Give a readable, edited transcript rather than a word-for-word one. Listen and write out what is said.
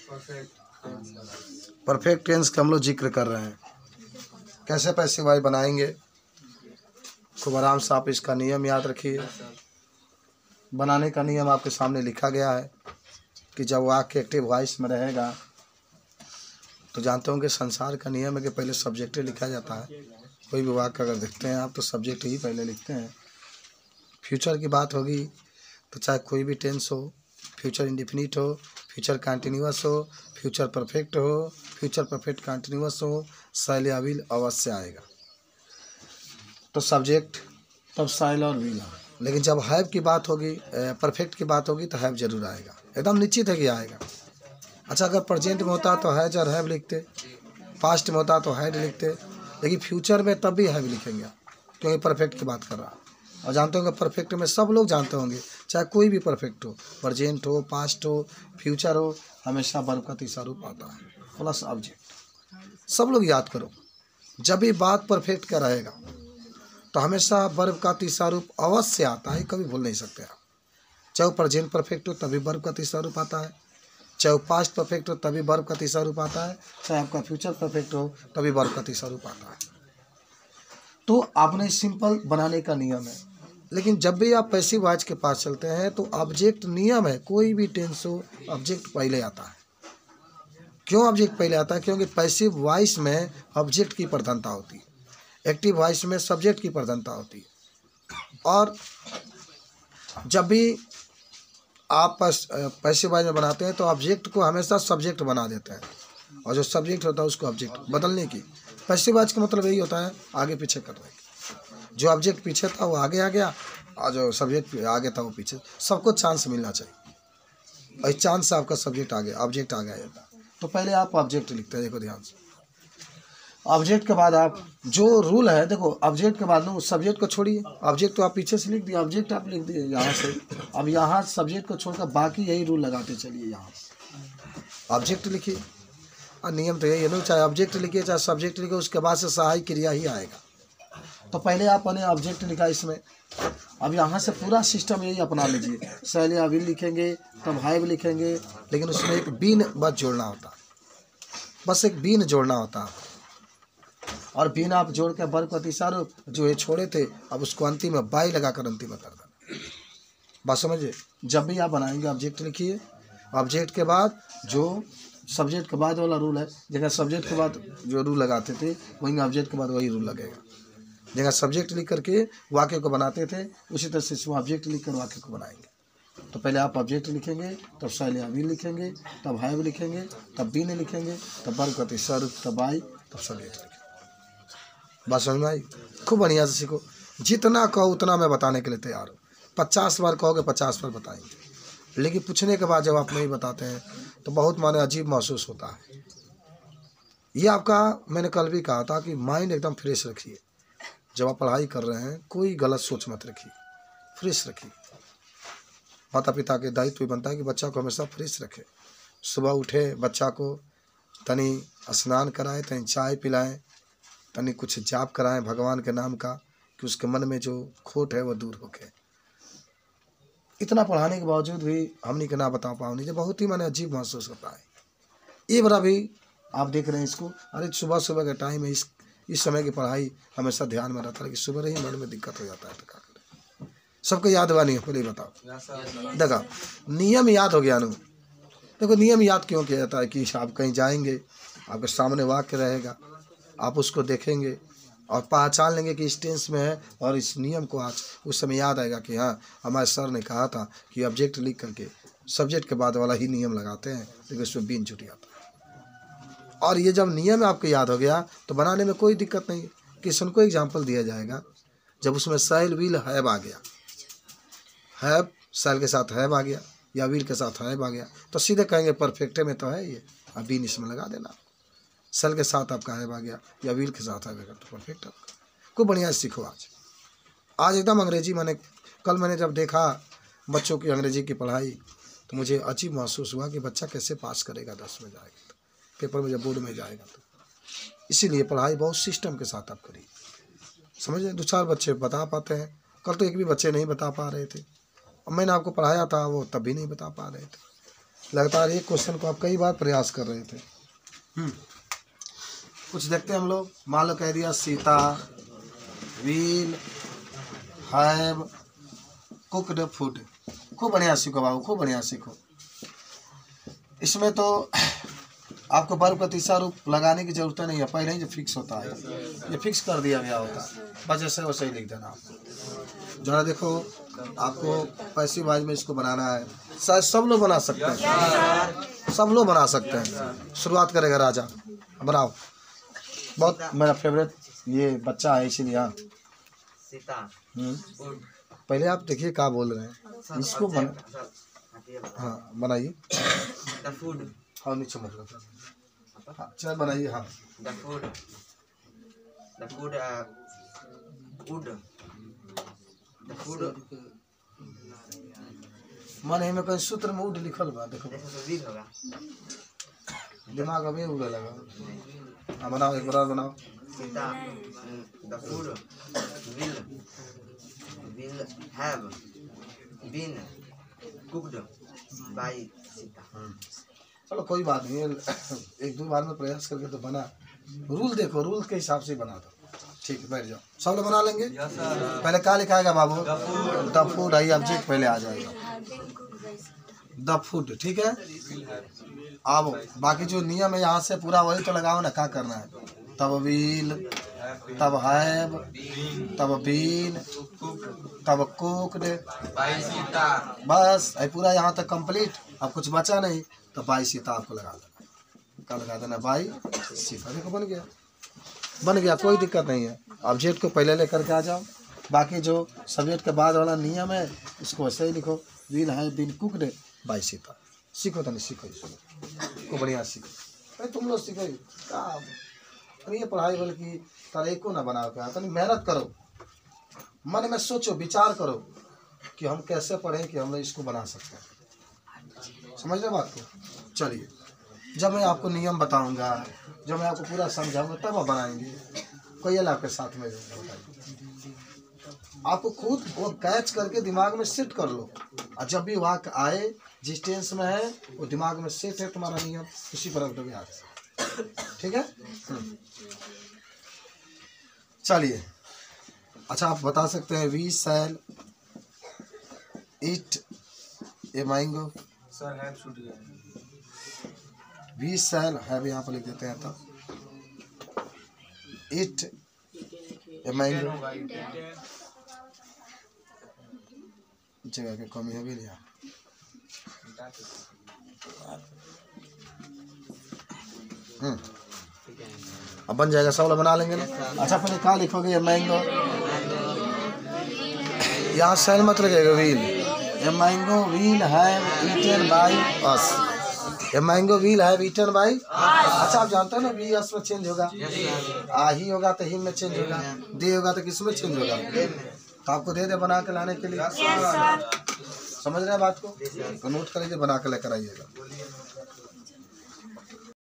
Perfect tense का हम लोग जिक्र कर रहे हैं। कैसे पैसिव वॉइस बनाएंगे, खूब आराम से आप इसका नियम याद रखिए। बनाने का नियम आपके सामने लिखा गया है कि जब वाक्य एक्टिव वॉइस में रहेगा तो जानते होंगे संसार का नियम है कि पहले सब्जेक्ट लिखा जाता है। कोई भी वाक्य अगर देखते हैं आप तो सब्जेक्ट ही पहले लिखते हैं। फ्यूचर की बात होगी तो चाहे कोई भी टेंस हो, फ्यूचर इंडेफिनिट हो, फ्यूचर कंटिन्यूअस हो, फ्यूचर परफेक्ट हो, फ्यूचर परफेक्ट कंटिन्यूअस हो, शैल या विल अवश्य आएगा। तो सब्जेक्ट तब शैल और विल। लेकिन जब हैव की बात होगी, परफेक्ट की बात होगी तो हैव जरूर आएगा, एकदम निश्चित है कि आएगा। अच्छा, अगर प्रेजेंट में होता तो हैज और हैव लिखते, पास्ट में होता तो हैड लिखते, लेकिन फ्यूचर में तब भी हैव लिखेंगे क्योंकि परफेक्ट की बात कर रहा है। और जानते होंगे परफेक्ट में सब लोग जानते होंगे, चाहे कोई भी परफेक्ट हो, प्रेजेंट हो, पास्ट हो, फ्यूचर हो, हमेशा वर्ब का तीसरा रूप आता है प्लस ऑब्जेक्ट। सब लोग याद करो, जब भी बात परफेक्ट का रहेगा तो हमेशा वर्ब का तीसरा रूप अवश्य आता है, कभी भूल नहीं सकते आप। चाहे प्रेजेंट परफेक्ट हो तभी वर्ब का तीसरा रूप आता है, चाहे पास्ट परफेक्ट हो तभी वर्ब का तीसरा रूप आता है, चाहे आपका फ्यूचर परफेक्ट हो तभी वर्ब का तीसरा रूप आता है। तो आपने सिंपल बनाने का नियम है। लेकिन जब भी आप पैसिव वॉइस के पास चलते हैं तो ऑब्जेक्ट नियम है, कोई भी टेंस हो ऑब्जेक्ट पहले आता है। क्यों ऑब्जेक्ट पहले आता है? क्योंकि पैसिव वॉइस में ऑब्जेक्ट की प्रधानता होती है, एक्टिव वॉइस में सब्जेक्ट की प्रधानता होती है। और जब भी आप पैसिव वॉइस में बनाते हैं तो ऑब्जेक्ट को हमेशा सब्जेक्ट बना देते हैं, और जो सब्जेक्ट होता है उसको ऑब्जेक्ट बदलने की। पैसिव वॉइस का मतलब यही होता है आगे पीछे करने की। जो ऑब्जेक्ट पीछे था वो आगे आ गया, और जो सब्जेक्ट आगे था वो पीछे। सबको चांस मिलना चाहिए, और इस चांस से आपका सब्जेक्ट आ गया, ऑब्जेक्ट आ गया। तो पहले आप ऑब्जेक्ट लिखते हैं, देखो ध्यान से। ऑब्जेक्ट के बाद आप जो रूल है, देखो ऑब्जेक्ट के बाद ना उस सब्जेक्ट को छोड़िए। ऑब्जेक्ट तो आप पीछे से लिख दिए, ऑब्जेक्ट आप लिख दिए यहाँ से। अब यहाँ सब्जेक्ट को छोड़कर बाकी यही रूल लगाते चलिए। यहाँ ऑब्जेक्ट लिखिए, और नियम तो यही है ना, चाहे ऑब्जेक्ट लिखिए चाहे सब्जेक्ट लिखिए, उसके बाद से सहायक क्रिया ही आएगा। तो पहले आपने ऑब्जेक्ट लिखा इसमें, अब यहाँ से पूरा सिस्टम यही अपना लीजिए। शैल या विल लिखेंगे तब हैव लिखेंगे, लेकिन उसमें एक बीन बस जोड़ना होता है, बस एक बीन जोड़ना होता है। और बीन आप जोड़ के वर्ब का तीसरा रूप जो ये छोड़े थे, अब उसको अंतिम में बाई लगाकर अंतिम में कर देना। बात समझिए। जब भी आप बनाएंगे ऑब्जेक्ट लिखिए, ऑब्जेक्ट के बाद जो सब्जेक्ट के बाद वाला रूल है, जगह सब्जेक्ट के बाद जो रूल लगाते थे वहीं ऑब्जेक्ट के बाद वही रूल लगेगा। जगह सब्जेक्ट लिख करके वाक्य को बनाते थे, उसी तरह से ऑब्जेक्ट लिख कर वाक्य को बनाएंगे। तो पहले आप ऑब्जेक्ट लिखेंगे, तब शैल या विल लिखेंगे, तब हैव लिखेंगे, तब बीन लिखेंगे, तब वर्ब का तीसरा रूप, तब आई, तब सब्जेक्ट लिखेंगे। बात समझ में आई? खूब बढ़िया से सीखो। जितना कहो उतना मैं बताने के लिए तैयार हूँ। 50 बार कहोगे 50 बार बताएंगे। लेकिन पूछने के बाद जब आप नहीं बताते हैं तो बहुत माने अजीब महसूस होता है। ये आपका, मैंने कल भी कहा था कि माइंड एकदम फ्रेश रखिए। जब आप पढ़ाई कर रहे हैं कोई गलत सोच मत रखिए, फ्रेश रखिए। माता पिता के दायित्व बनता है कि बच्चा को हमेशा फ्रेश रखे। सुबह उठे, बच्चा को तनी स्नान कराएं, तनी चाय पिलाएं, तनी कुछ जाप कराएं भगवान के नाम का, कि उसके मन में जो खोट है वो दूर होके। इतना पढ़ाने के बावजूद भी हमने के ना बता पाओ नहीं, बहुत ही मैंने अजीब महसूस होता है। ये बड़ा भी आप देख रहे हैं इसको, अरे सुबह सुबह का टाइम है, इस समय की पढ़ाई हमेशा ध्यान में रहता है कि सुबह ही मन में दिक्कत हो जाता है। तो क्या करें? सबको याद हुआ नहीं, पहले बताओ। देखा नियम याद हो गया ना। देखो नियम याद क्यों किया जाता है कि आप कहीं जाएंगे, आपके सामने वाक्य रहेगा, आप उसको देखेंगे और पहचान लेंगे कि इस टेंस में है, और इस नियम को आज उस समय याद आएगा कि हाँ हमारे सर ने कहा था कि ऑब्जेक्ट लिख करके सब्जेक्ट के बाद वाला ही नियम लगाते हैं, लेकिन उसमें बीन छूट जाता है। और ये जब नियम आपको याद हो गया तो बनाने में कोई दिक्कत नहीं है। किसी को एग्जाम्पल दिया जाएगा, जब उसमें शैल विल हैव आ गया, हैव शैल के साथ हैव आ गया या विल के साथ हैव आ गया, तो सीधे कहेंगे परफेक्ट में तो है ये, अब बीन इसमें लगा देना। शैल के साथ आपका हैव आ गया या विल के साथ आ गया तो परफेक्ट आपका। खूब बढ़िया सीखो। आज एकदम अंग्रेजी मैंने जब देखा बच्चों की अंग्रेजी की पढ़ाई तो मुझे अजीब महसूस हुआ कि बच्चा कैसे पास करेगा 10 में जाएगा तो, पेपर में जब बोर्ड में जाएगा तो। इसीलिए पढ़ाई बहुत सिस्टम के साथ आप करिए। समझ रहे? 2-4 बच्चे बता पाते हैं, कल तो एक भी बच्चे नहीं बता पा रहे थे, और मैंने आपको पढ़ाया था वो तब भी नहीं बता पा रहे थे। लगातार एक क्वेश्चन को आप कई बार प्रयास कर रहे थे। कुछ देखते हैं हम लोग। मान लो कह दिया Sita will have cooked food. खूब बढ़िया सीखो बाबू, खूब बढ़िया सीखो। इसमें तो आपको वर्ब का तीसरा रूप लगाने की जरूरत नहीं है, पहले ही जो फिक्स होता है ये फिक्स कर दिया गया होता है, बस ऐसे वैसे ही लिख देना आप। जरा देखो आपको पैसिव वॉइस में इसको बनाना है। शायद सब लोग बना सकते हैं, सब लोग बना सकते हैं। शुरुआत करेगा राजा, बनाओ। बहुत मेरा फेवरेट ये बच्चा है इसीलिए। हाँ पहले आप देखिए क्या बोल रहे हैं, इसको बना। हाँ बनाइए। हाँ नीचे मत रखो। हाँ चल बनाइए। हाँ मन है में कहीं सूत्र में उड लिखल बा, देखो दिमाग अभी उड़े लगा। हाँ बनाओ, एक बार बनाओ। The food will have been cooked by Sita. चलो कोई बात नहीं, एक दो बार में प्रयास करके तो बना। रूल देखो, रूल के हिसाब से बना दो। ठीक है बैठ जाओ। सब लोग बना लेंगे। पहले क्या लिखाएगा बाबू? The food. आई ऑब्जेक्ट पहले आ जाएगा द फूड। ठीक है अब बाकी जो नियम है यहाँ से पूरा वही तो लगाओ ना, क्या करना है। तब विल, तब हैव, तब बीन, तब कुक्ड, बस है पूरा यहाँ तक कंप्लीट। अब कुछ बचा नहीं तो बाई सीता आपको लगा देना। क्या लगा देना? बाई सीता। देखो बन गया, बन गया, कोई दिक्कत नहीं है। ऑब्जेक्ट को पहले लेकर के आ जाओ। बाकी जो सब्जेक्ट के बाद वाला नियम है इसको ऐसे ही लिखो। Will have been cooked by Sita. सीखो तो नहीं सीखो, इसको बढ़िया सीखो। अरे तुम लोग सीखो क्या ये पढ़ाई बल्कि तरह को ना बनाओ क्या, तो मेहनत करो, मन में सोचो, विचार करो कि हम कैसे पढ़ें कि हम लोग इसको बना सकते हैं। समझ रहे बात को? चलिए जब मैं आपको नियम बताऊंगा, जब मैं आपको पूरा समझाऊंगा तब आप बनाएंगे। कोई आपके साथ में आपको खुद वो कैच करके दिमाग में सेट कर लो, और जब भी वाक्य आए जिस टेंस में है वो दिमाग में सेट है तुम्हारा नियम, उसी पर रख याद। ठीक है चलिए। अच्छा आप बता सकते हैं we shall eat a mango. Sir have छूट गया। वी शैल हैव यहाँ पर लिख देते हैं तब ईट ए मैंगो। जगह की कमी है भी नहीं। अब बन जाएगा, सब लोग बना लेंगे ना। अच्छा पहले कहाँ लिखोगे? ये मैंगो, यहाँ शैल मत लगेगा, व्हील। ये mango will have eaten by us. ये mango will have eaten by. अच्छा आप जानते हो ना वी अस में चेंज होगा, आ ही होगा तो हिम में चेंज होगा, दे होगा तो किस में चेंज होगा? तो आपको दे बना के लाने के लिए। समझ रहे हैं बात को? तो नोट कर लीजिए, बना के लेकर आइएगा।